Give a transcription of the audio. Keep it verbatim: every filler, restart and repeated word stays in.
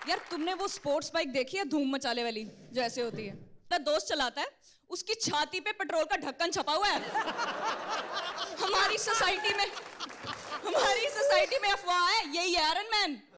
यार तुमने वो स्पोर्ट्स बाइक देखी है धूम मचाले वाली जो ऐसे होती है? मेरा दोस्त चलाता है, उसकी छाती पे पेट्रोल का ढक्कन छपा हुआ है। हमारी सोसाइटी में हमारी सोसाइटी में अफवाह है यही है आयरन मैन।